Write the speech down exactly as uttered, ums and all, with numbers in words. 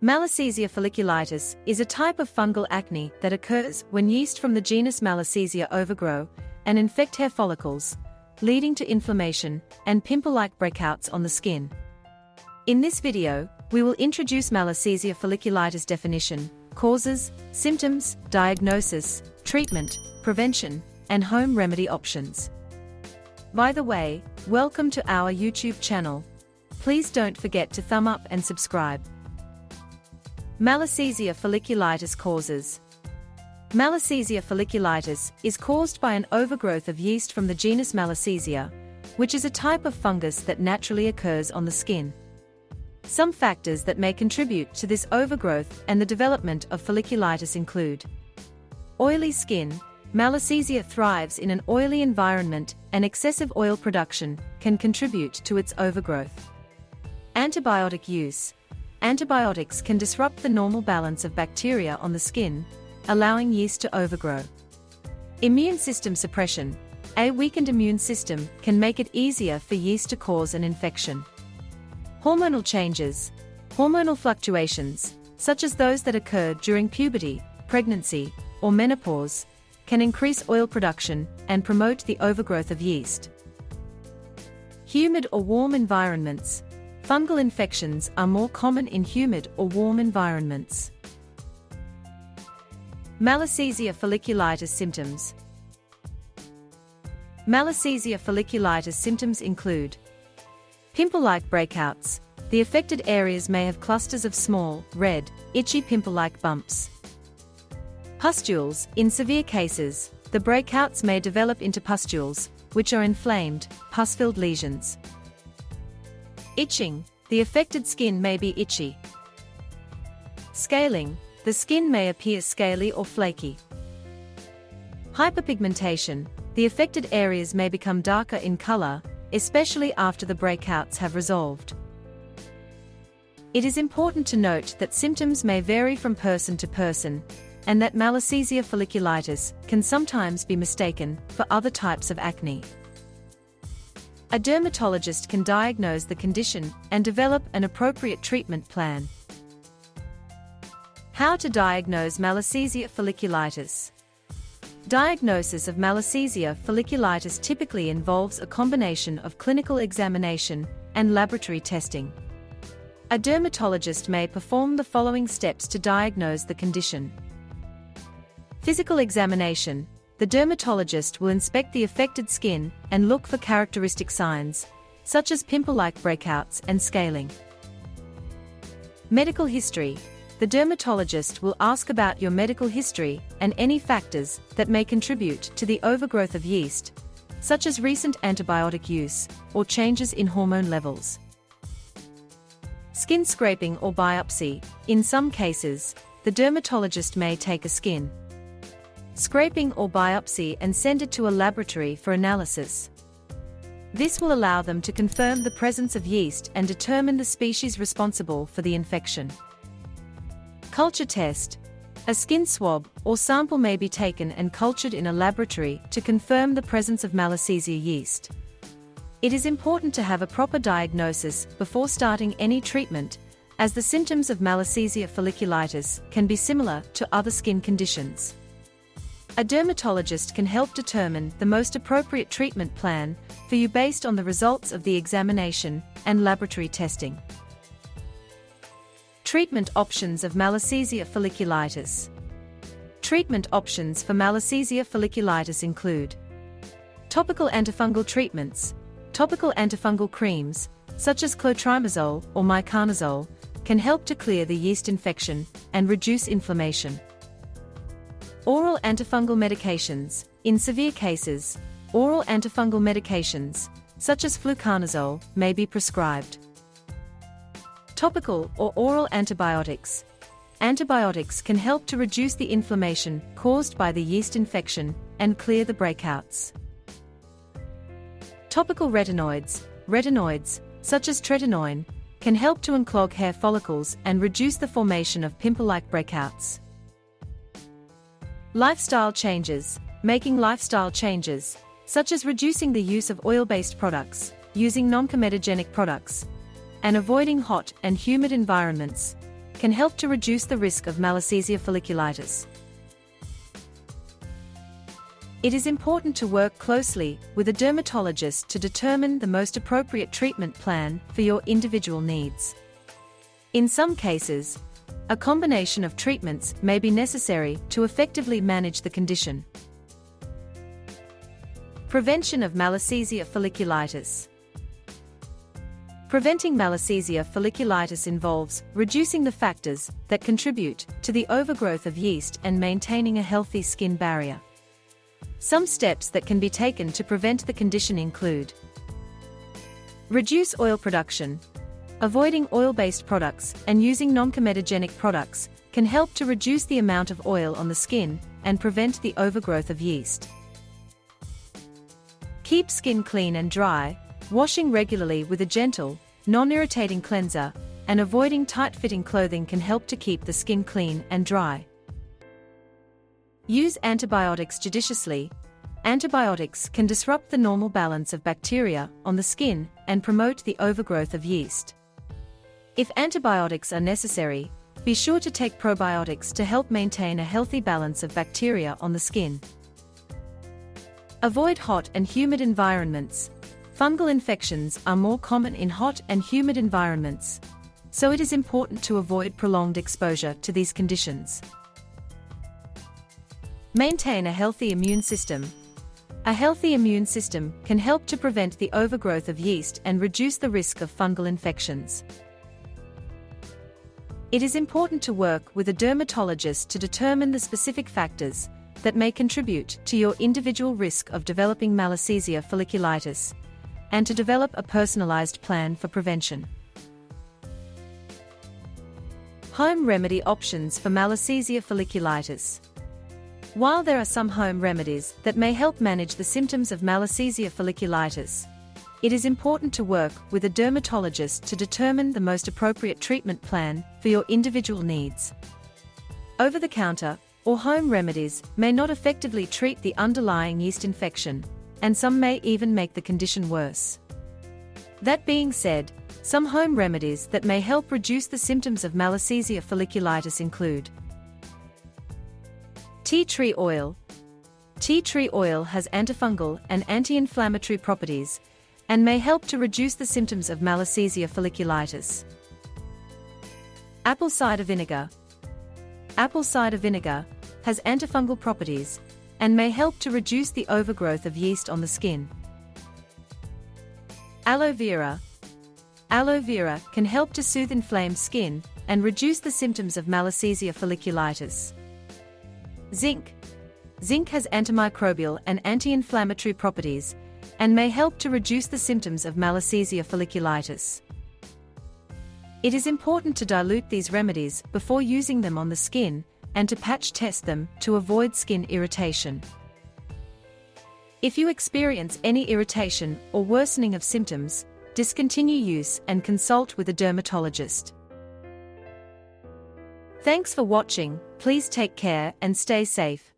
Malassezia folliculitis is a type of fungal acne that occurs when yeast from the genus Malassezia overgrow and infect hair follicles, leading to inflammation and pimple-like breakouts on the skin. In this video, we will introduce Malassezia folliculitis definition, causes, symptoms, diagnosis, treatment, prevention, and home remedy options. By the way, welcome to our YouTube channel. Please don't forget to thumb up and subscribe. Malassezia folliculitis causes. Malassezia folliculitis is caused by an overgrowth of yeast from the genus Malassezia, which is a type of fungus that naturally occurs on the skin. Some factors that may contribute to this overgrowth and the development of folliculitis include oily skin. Malassezia thrives in an oily environment, and excessive oil production can contribute to its overgrowth. Antibiotic use. Antibiotics can disrupt the normal balance of bacteria on the skin, allowing yeast to overgrow. Immune system suppression. A weakened immune system can make it easier for yeast to cause an infection. Hormonal changes. Hormonal fluctuations, such as those that occur during puberty, pregnancy, or menopause, can increase oil production and promote the overgrowth of yeast. Humid or warm environments. Fungal infections are more common in humid or warm environments. Malassezia folliculitis symptoms. Malassezia folliculitis symptoms include pimple-like breakouts. The affected areas may have clusters of small, red, itchy pimple-like bumps. Pustules. In severe cases, the breakouts may develop into pustules, which are inflamed, pus-filled lesions. Itching. The affected skin may be itchy. Scaling. The skin may appear scaly or flaky. Hyperpigmentation. The affected areas may become darker in color, especially after the breakouts have resolved. It is important to note that symptoms may vary from person to person, and that Malassezia folliculitis can sometimes be mistaken for other types of acne. A dermatologist can diagnose the condition and develop an appropriate treatment plan. How to diagnose Malassezia folliculitis. Diagnosis of Malassezia folliculitis typically involves a combination of clinical examination and laboratory testing. A dermatologist may perform the following steps to diagnose the condition. Physical examination. The dermatologist will inspect the affected skin and look for characteristic signs, such as pimple-like breakouts and scaling. Medical history. The dermatologist will ask about your medical history and any factors that may contribute to the overgrowth of yeast, such as recent antibiotic use or changes in hormone levels. Skin scraping or biopsy. In some cases, the dermatologist may take a skin scraping or biopsy and send it to a laboratory for analysis. This will allow them to confirm the presence of yeast and determine the species responsible for the infection. Culture test. A skin swab or sample may be taken and cultured in a laboratory to confirm the presence of Malassezia yeast. It is important to have a proper diagnosis before starting any treatment, as the symptoms of Malassezia folliculitis can be similar to other skin conditions. A dermatologist can help determine the most appropriate treatment plan for you based on the results of the examination and laboratory testing. Treatment options of Malassezia folliculitis. Treatment options for Malassezia folliculitis include topical antifungal treatments. Topical antifungal creams, such as clotrimazole or miconazole, can help to clear the yeast infection and reduce inflammation. Oral antifungal medications. In severe cases, oral antifungal medications, such as fluconazole, may be prescribed. Topical or oral antibiotics. Antibiotics can help to reduce the inflammation caused by the yeast infection and clear the breakouts. Topical retinoids. Retinoids, such as tretinoin, can help to unclog hair follicles and reduce the formation of pimple-like breakouts. Lifestyle changes. Making lifestyle changes, such as reducing the use of oil-based products, using non-comedogenic products, and avoiding hot and humid environments, can help to reduce the risk of Malassezia folliculitis. It is important to work closely with a dermatologist to determine the most appropriate treatment plan for your individual needs. In some cases, a combination of treatments may be necessary to effectively manage the condition. Prevention of Malassezia folliculitis. Preventing Malassezia folliculitis involves reducing the factors that contribute to the overgrowth of yeast and maintaining a healthy skin barrier. Some steps that can be taken to prevent the condition include: reduce oil production. Avoiding oil-based products and using non-comedogenic products can help to reduce the amount of oil on the skin and prevent the overgrowth of yeast. Keep skin clean and dry. Washing regularly with a gentle, non-irritating cleanser and avoiding tight-fitting clothing can help to keep the skin clean and dry. Use antibiotics judiciously. Antibiotics can disrupt the normal balance of bacteria on the skin and promote the overgrowth of yeast. If antibiotics are necessary, be sure to take probiotics to help maintain a healthy balance of bacteria on the skin. Avoid hot and humid environments. Fungal infections are more common in hot and humid environments, so it is important to avoid prolonged exposure to these conditions. Maintain a healthy immune system. A healthy immune system can help to prevent the overgrowth of yeast and reduce the risk of fungal infections. It is important to work with a dermatologist to determine the specific factors that may contribute to your individual risk of developing Malassezia folliculitis, and to develop a personalized plan for prevention. Home remedy options for Malassezia folliculitis. While there are some home remedies that may help manage the symptoms of Malassezia folliculitis, it is important to work with a dermatologist to determine the most appropriate treatment plan for your individual needs. Over-the-counter or home remedies may not effectively treat the underlying yeast infection, and some may even make the condition worse. That being said, some home remedies that may help reduce the symptoms of Malassezia folliculitis include: tea tree oil. Tea tree oil has antifungal and anti-inflammatory properties and may help to reduce the symptoms of Malassezia folliculitis. Apple cider vinegar. Apple cider vinegar has antifungal properties and may help to reduce the overgrowth of yeast on the skin. Aloe vera. Aloe vera can help to soothe inflamed skin and reduce the symptoms of Malassezia folliculitis. Zinc. Zinc has antimicrobial and anti-inflammatory properties and may help to reduce the symptoms of Malassezia folliculitis. It is important to dilute these remedies before using them on the skin and to patch test them to avoid skin irritation. If you experience any irritation or worsening of symptoms, discontinue use and consult with a dermatologist. Thanks for watching. Please take care and stay safe.